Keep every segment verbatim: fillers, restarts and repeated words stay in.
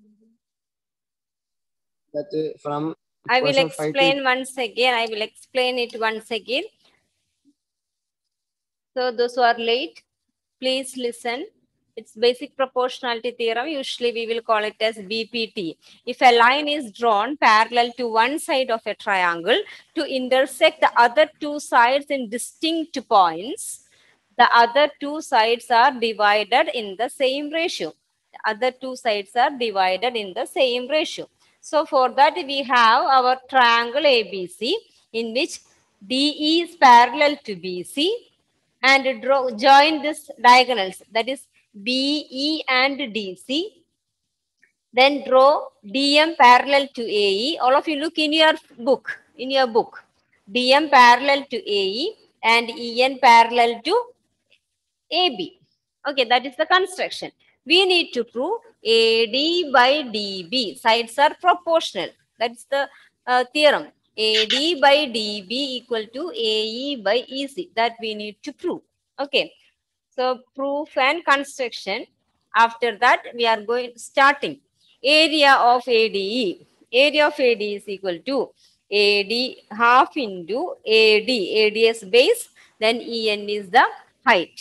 That uh, from I will equation five to explain once again. I will explain it once again. So those who are late, please listen. It's basic proportionality theorem. Usually we will call it as B P T. If a line is drawn parallel to one side of a triangle to intersect the other two sides in distinct points, the other two sides are divided in the same ratio. The other two sides are divided in the same ratio. So for that we have our triangle A B C in which D E is parallel to B C and draw, join this diagonals, that is B E and D C. Then draw D M parallel to A E. All of you look in your book, in your book. D M parallel to A E and E N parallel to A B. Okay, that is the construction. We need to prove A D by D B. Sides are proportional. That's the uh, theorem. A D by D B equal to A E by E C. That we need to prove. Okay. So proof and construction. After that, we are going starting. Area of A D E. Area of A D E is equal to A D half into A D. A D is base. Then E N is the height.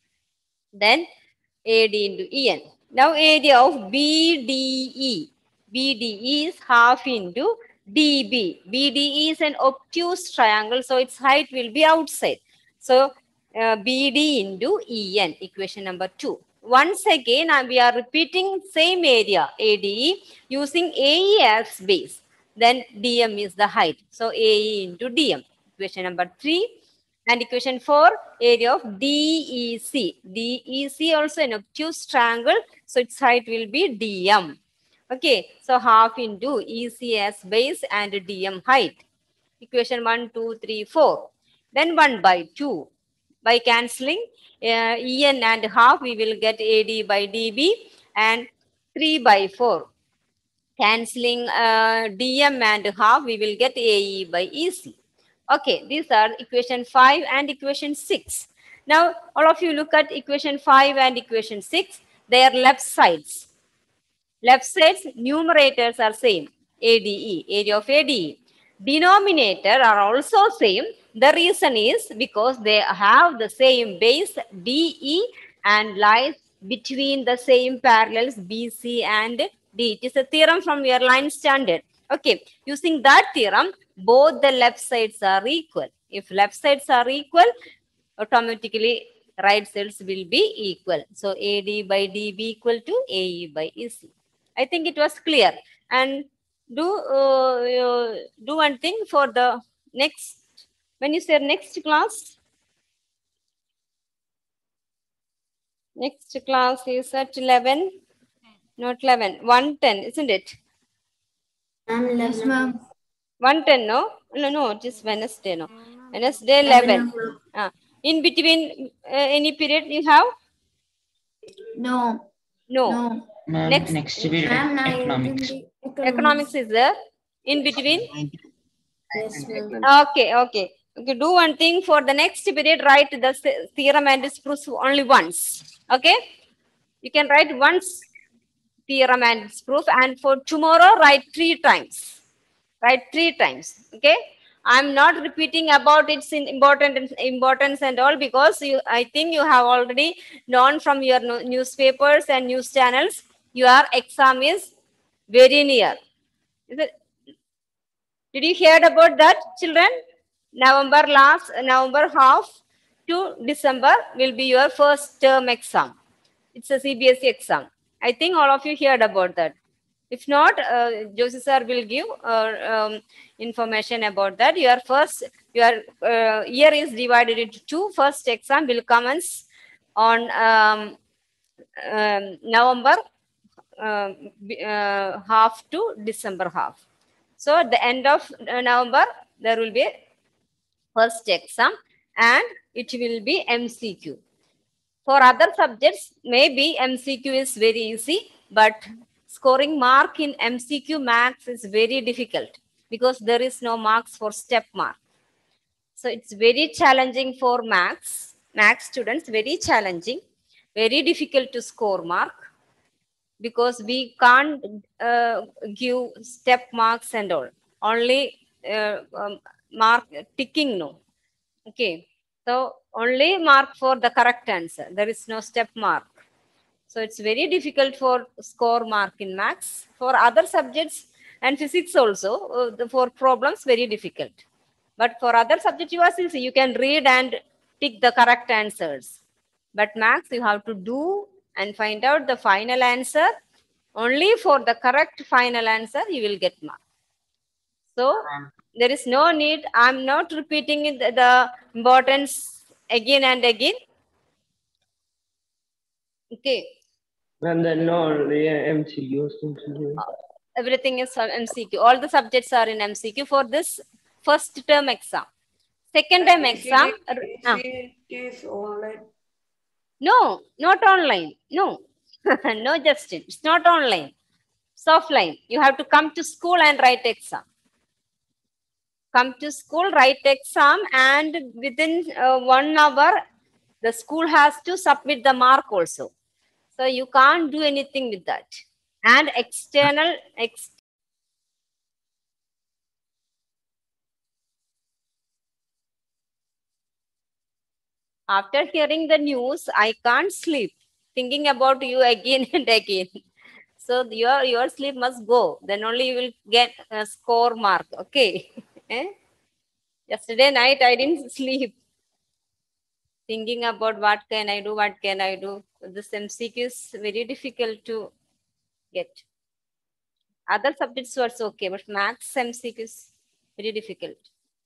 Then A D into E N. Now area of B D E. B D E is half into D B. B D E is an obtuse triangle, so its height will be outside. So uh, B D into E N, equation number two. Once again, uh, we are repeating same area, A D E, using A E as base. Then D M is the height. So A E into D M, equation number three. And equation four, area of D E C. D E C also an obtuse triangle, so its height will be D M. Okay, so half into E C as base and D M height. Equation one, two, three, four. Then one by two. By cancelling uh, E N and half, we will get A D by D B and three by four. Cancelling uh, D M and half, we will get A E by E C. Okay, these are equation five and equation six. Now, all of you look at equation five and equation six. They are left sides. Left sides, numerators are same. A D E, area of A D E. Denominator are also same. The reason is because they have the same base D E and lies between the same parallels B C and D. It is a theorem from your line standard. Okay, using that theorem, both the left sides are equal. If left sides are equal, automatically right sides will be equal. So A D by D B equal to A E by E C. I think it was clear. And do uh, uh, do one thing for the next, when you say next class, next class is at eleven, not eleven, one ten, isn't it? Yes, ma'am. one ten, no? No, no, it is Wednesday, no. Wednesday, eleven. Uh, in between uh, any period you have? No. No. No. Ma'am, Next, next period Ma'am, I economics. Economics is there in between? Yes, ma'am. Okay, okay. Okay, do one thing for the next period, write the s- theorem and its proofs only once. Okay? You can write once theorem and its proof, and for tomorrow, write three times. Write three times. Okay? I'm not repeating about its in important importance and all, because you, I think you have already known from your no- newspapers and news channels, your exam is very near. Is it? Did you hear about that, children? November last, November half to December will be your first term exam. It's a C B S E exam. I think all of you heard about that. If not, uh, Josie sir will give uh, um, information about that. Your first, your uh, year is divided into two. First exam will commence on um, um, November uh, uh, half to December half. So at the end of uh, November, there will be a first exam and it will be M C Q. For other subjects, maybe M C Q is very easy, but scoring mark in M C Q maths is very difficult because there is no marks for step mark. So it's very challenging for maths, maths students, very challenging, very difficult to score mark. because we can't uh, give step marks and all. Only uh, um, mark ticking, no. Okay. So only mark for the correct answer. There is no step mark. So it's very difficult for score mark in maths. For other subjects and physics also, uh, the, for problems, very difficult. But for other subjects, you are still see, you can read and tick the correct answers. But maths, you have to do and find out the final answer. Only for the correct final answer, you will get mark. So there is no need. I'm not repeating it, the importance again and again. Okay. And then only M C Qs. Everything is on M C Q. All the subjects are in M C Q for this first term exam. Second term exam. Uh, It is online. no, not online. No, no, Justin. It's not online. It's offline. You have to come to school and write exam. Come to school, write exam, and within uh, one hour, the school has to submit the mark also. So you can't do anything with that. And external, ex after hearing the news, I can't sleep, thinking about you again and again. So your, your sleep must go. Then only you will get a score mark. Okay. Eh? Yesterday night, I didn't sleep. Thinking about what can I do, what can I do. This M C Q is very difficult to get. Other subjects were okay, but maths M C Q is very difficult.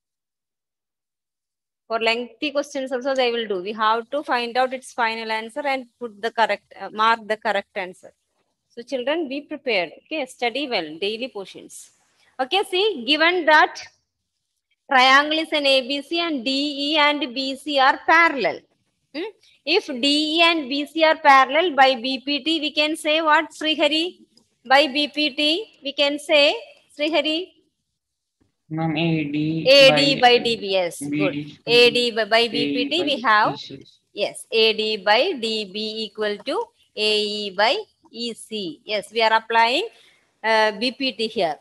For lengthy questions also they will do. We have to find out its final answer and put the correct, uh, mark the correct answer. So children, be prepared. Okay, study well, daily portions. Okay, see, given that triangle is an A B C and D E and B C are parallel. Hmm? If D E and B C are parallel by B P T, we can say what, Srihari? By B P T, we can say, Srihari? Ma'am, A D A D by D B, yes, B good. D A D by, by B P T, by we have, E C. yes, A D by D B equal to A E by E C. Yes, we are applying uh, B P T here.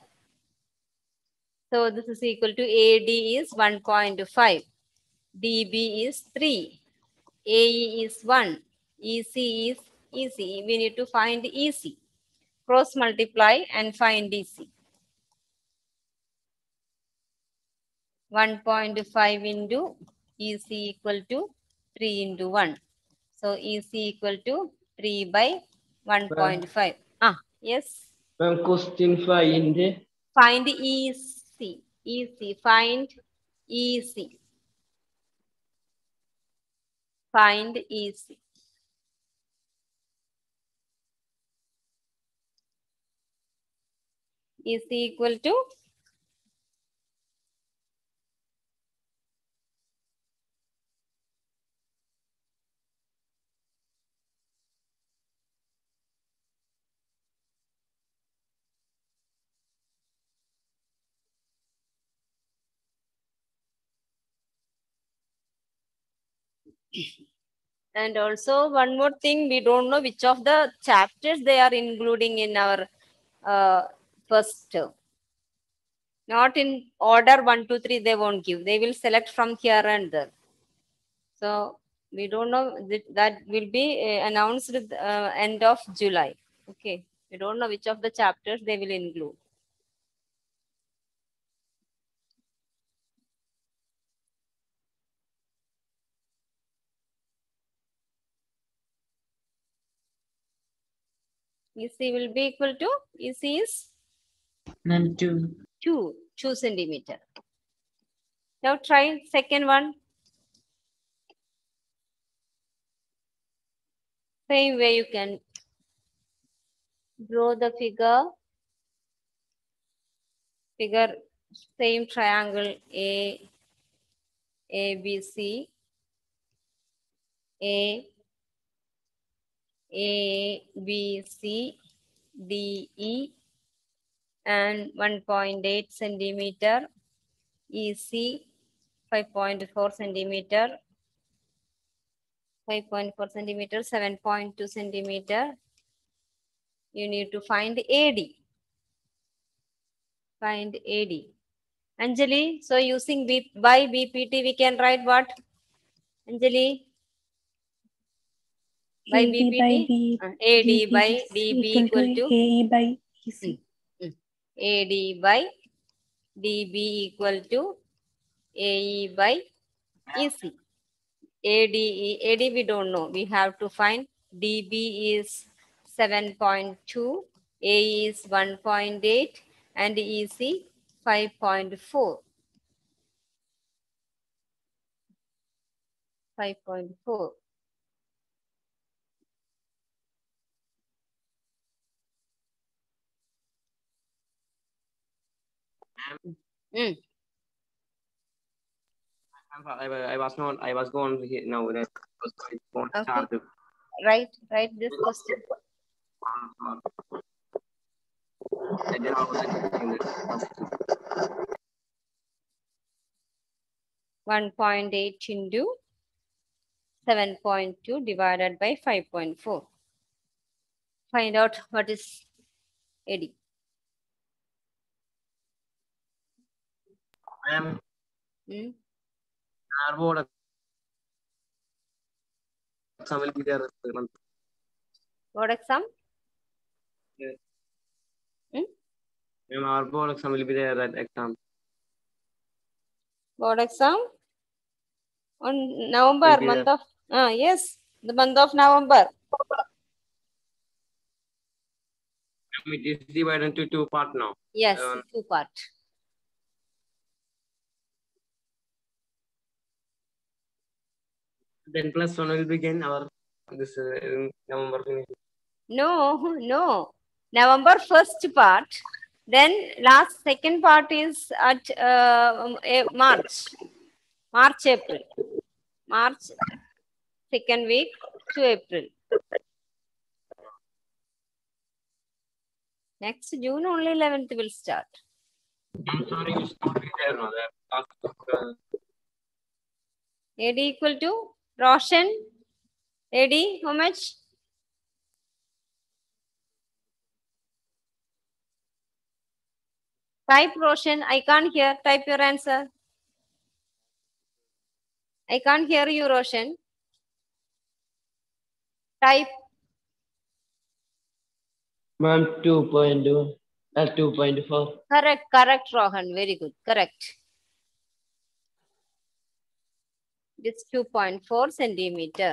So this is equal to A D is one point five, D B is three, A E is one, E C is E C. We need to find E C. Cross multiply and find E C. one point five into E C equal to three into one. So E C equal to three by one point five. Ah, yes. Ma'am, question five. Find E C. E C. Find E C. Find E C. E C equal to and also one more thing, we don't know which of the chapters they are including in our uh, first term. Not in order one, two, three, they won't give. They will select from here and there. So we don't know, that, that will be uh, announced at the uh, end of July. Okay. We don't know which of the chapters they will include. E C will be equal to, E C is Ma'am, two. two, two centimeter. Now try second one. Same way you can draw the figure. Figure same triangle A, A, B, C, A, A, B, C, D, E, and one point eight centimeter, E C, five point four centimeter, five point four centimeter, seven point two centimeter, You need to find A D. Find A D. Anjali, so using B, by B P T, we can write what? Anjali? By A D B P T? by B, Uh, A D B P by is D B equal equal to to? A E by E C. Mm, mm. A D by D B equal to A E by E C. A D, A D we don't know. We have to find D B is seven point two, A E is one point eight, and E C five point four. five point four. Mm. I, I was not. I was going here now. That was going to Okay. start the Right, right, this question. I didn't know that. one point eight into seven point two divided by five point four. Find out what is A D. I am Hmm? our board exam will be there. Board exam? Yeah. Hmm? Ma'am, our board exam will be there that exam. Board exam? On November, Will be month there. of, ah, yes, the month of November. It is divided into two parts now. Yes, Um, two part. Then plus one will begin our this uh, November finish. No, no. November first part. Then last second part is at uh, um, eh, March. March, April. March, second week to April. Next June only eleventh will start. I'm sorry, you should not be there now. That uh, A D equal to Roshan. A D, how much? Type Roshan. I can't hear. Type your answer. I can't hear you, Roshan. Type. Ma'am, two point two. That's two point four. Correct, correct, Rohan. Very good. Correct. It's two point four centimeter.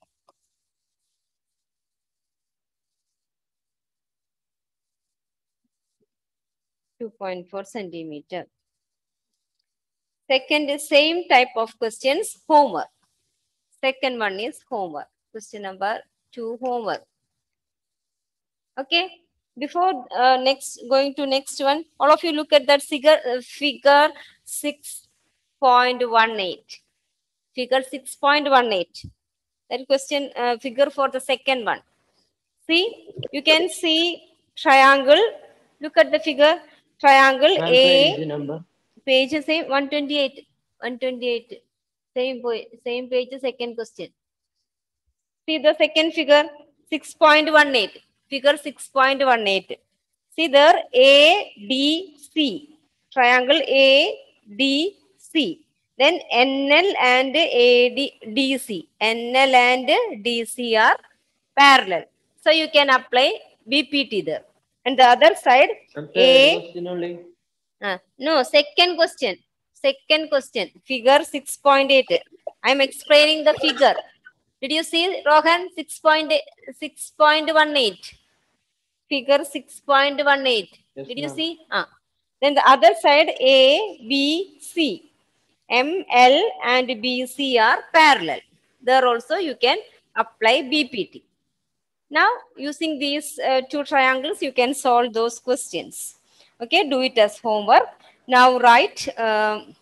two point four centimeter. Second is same type of questions, homework. Second one is homework. Question number two, homework. Okay. Before uh, next going to next one, all of you look at that figure, uh, figure six point one eight. Figure six point one eight. That question uh, figure for the second one. See, you can see triangle. Look at the figure. Triangle Ma'am, A. page number. Page same one twenty-eight. one twenty-eight. Same, same page, second question. See the second figure, six point one eight. Figure six point one eight. See there, A, D, C. Triangle A, D, C. Then N L and A D, D C. N L and D C are parallel. So you can apply B P T there. And the other side, And third A. question only. Uh, no, second question. Second question. Figure six point eight. I am explaining the figure. Did you see, Rohan? six point one eight. Figure six point one eight. Yes, Did you ma'am. see? Ah. Then the other side, A, B, C. M, L and B, C are parallel. There also you can apply B P T. Now, using these uh, two triangles, you can solve those questions. Okay, do it as homework. Now, write. Um,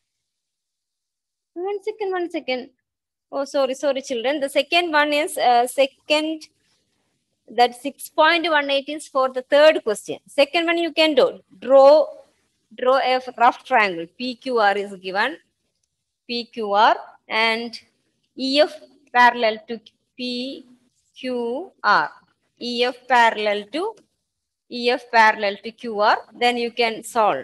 one second, one second. Oh, sorry, sorry, children. The second one is uh, second, that six point one eight is for the third question. Second one you can do. Draw, draw a rough triangle. P Q R is given. P Q R and E F parallel to P Q R. E F parallel to E F parallel to Q R, then you can solve.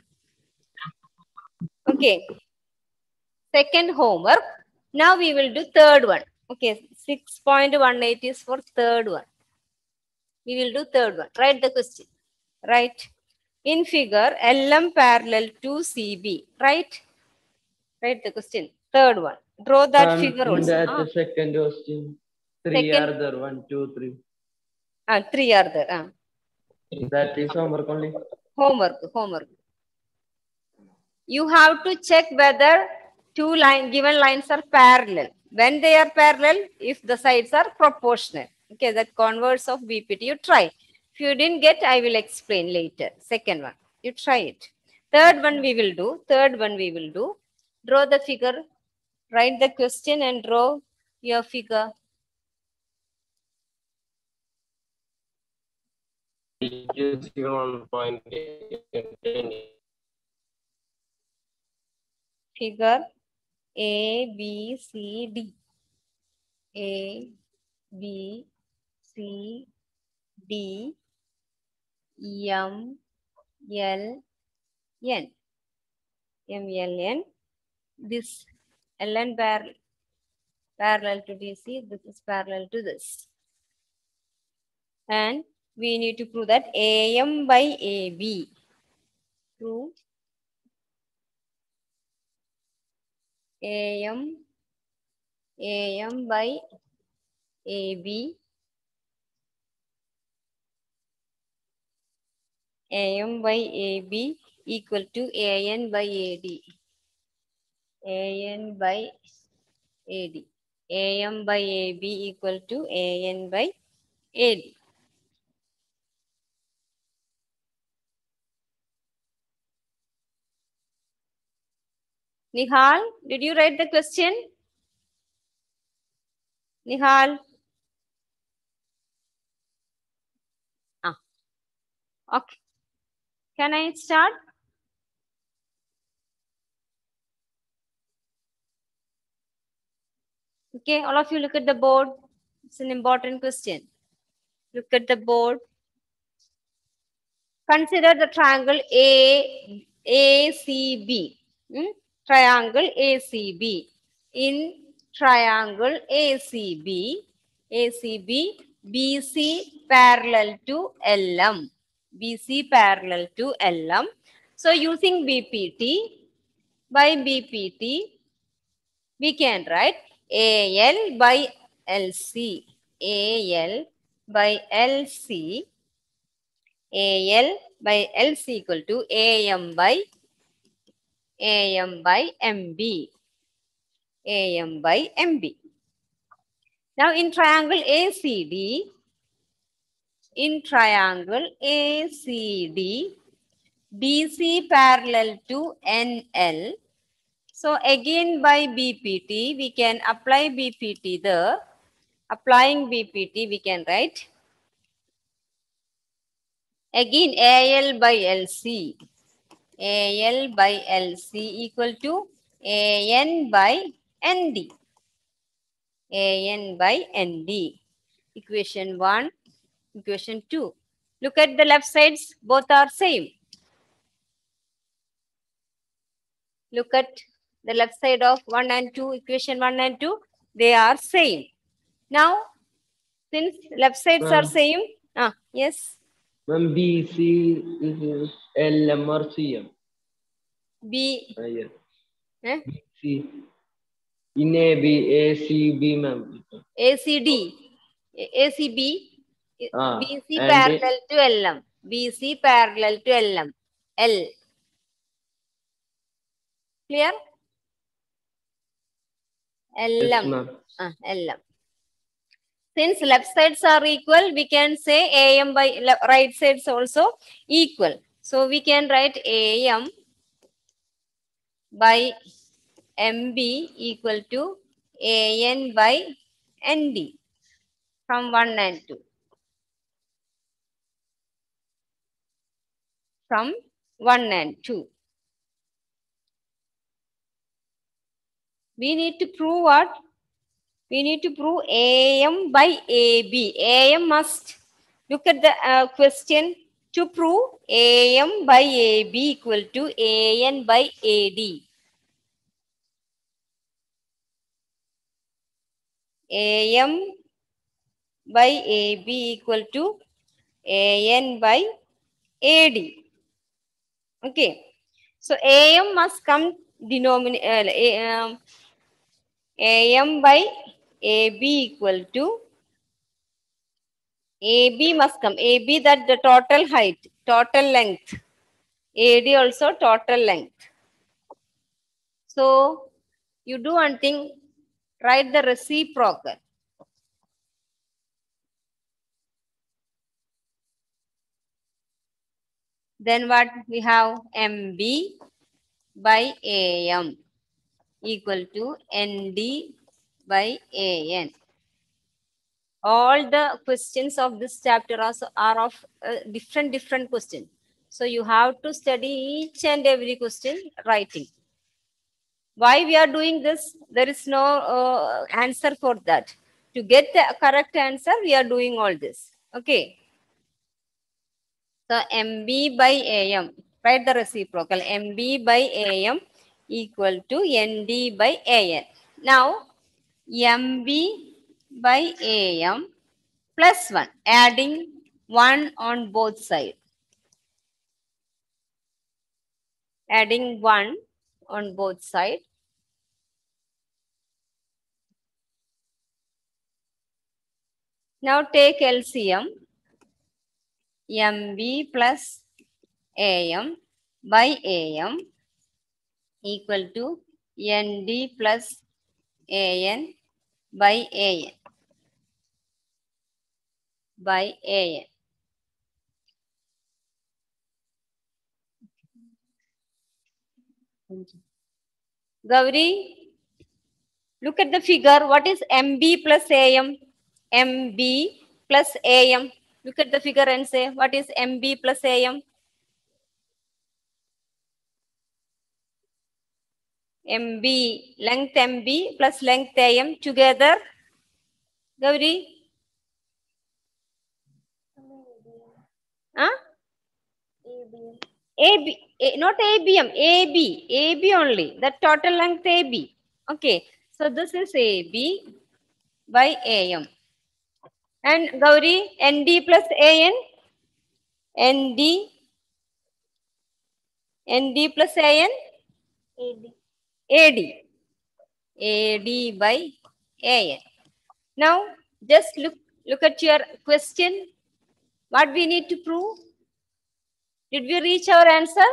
Okay. Second homework. Now we will do third one. Okay, six point one eight is for third one. We will do third one. Write the question. Right. In figure, L M parallel to C B. Right. Write the question. Third one. Draw that Um, figure in also. that Ah. the second question, three Second. are there, one, two, three. Ah, three are there. Ah. That is homework only. Homework. Homework. You have to check whether two line given lines are parallel. When they are parallel, if the sides are proportional. Okay, that converse of B P T. You try. If you didn't get, I will explain later. Second one. You try it. Third one we will do. Third one we will do. Draw the figure. Write the question and draw your figure. one point eight. Figure A, B, C, D. A, B, C, D, M, L, N. M, L, N. This L N parallel, parallel to D C. This is parallel to this. And we need to prove that A M by A B. Prove A M, A M by A B. A M by A B equal to A N by A D. A N by A D. A M by A B equal to A N by A D. Nihal, did you write the question? Nihal? Ah. Okay. Can I start? Okay, all of you look at the board. It's an important question. Look at the board. Consider the triangle A, A C B. Hmm? Triangle A C B. In triangle A C B, A C B, B C parallel to L M. B C parallel to L M. So using B P T, by B P T, we can write A L by L C. A L by L C. A L by L C equal to A M by A M by M B. A M by M B. Now in triangle A C D, in triangle A C D, D C parallel to N L. So again by B P T, we can apply B P T there. Applying B P T, we can write again A L by L C. A L by L C equal to A N by N D. A N by N D. Equation one, equation two. Look at the left sides, both are same. Look at the left side of one and two, equation one and two, they are same. Now, since left sides are same, ah, yes. Ma'am, B C is L M or C M? B. Uh, yeah. Eh? B C. In A B, A C B, ma'am. A C D. A C B. Ah, B C and parallel to L M. B C parallel to L M. L. Clear? L M. Yes, ma'am. Ah, L M. Since left sides are equal, we can say A M by right sides also equal. So we can write A M by M B equal to A N by N D from one and two. From one and two. We need to prove what? We need to prove A M by A B. A M must. Look at the uh, question. To prove A M by A B equal to A N by A D. A M by A B equal to A N by A D. Okay. So A M must come denominator. Uh, um, A M by A B equal to A B must come. A B, that the total height, total length. A D also total length. So you do one thing, write the reciprocal. Then what we have? M B by A M equal to N D by A N. All the questions of this chapter are, are of uh, different, different questions. So you have to study each and every question writing. Why we are doing this? There is no uh, answer for that. To get the correct answer, we are doing all this. Okay. So M B by A M, write the reciprocal. M B by A M equal to N D by A N. Now, M B by A M plus one, adding one on both sides. Adding one on both sides. Now take L C M. M B plus A M by A M equal to N D plus A N by A N by A N. Gauri, look at the figure. What is M B plus A M? M B plus A M. Look at the figure and say, what is M B plus A M? M B, length M B plus length A M together. Gauri? Huh? A B, A, not A B M, A B, A B only, the total length A B. Okay, so this is A B by A M. And Gauri, N D plus A N, N D, N D plus A N, A D, A D, A D by A N. Now, just look, look at your question. What we need to prove? Did we reach our answer?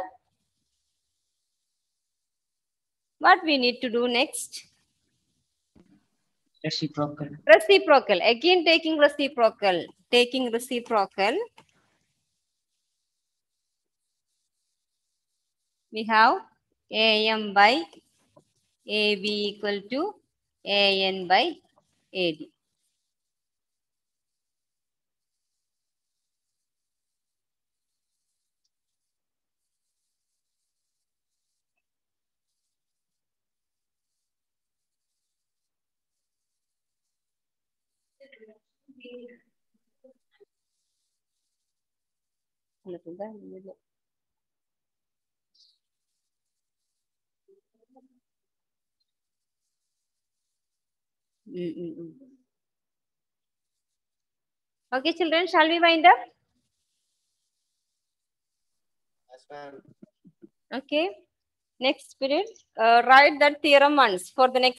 What we need to do next? Reciprocal. Reciprocal. Again taking reciprocal. Taking reciprocal. We have A M by A B equal to A N by A D. Mm -mm -mm. Okay, children, shall we wind up? Yes, ma'am. Okay. Next period, uh, write that theorem once for the next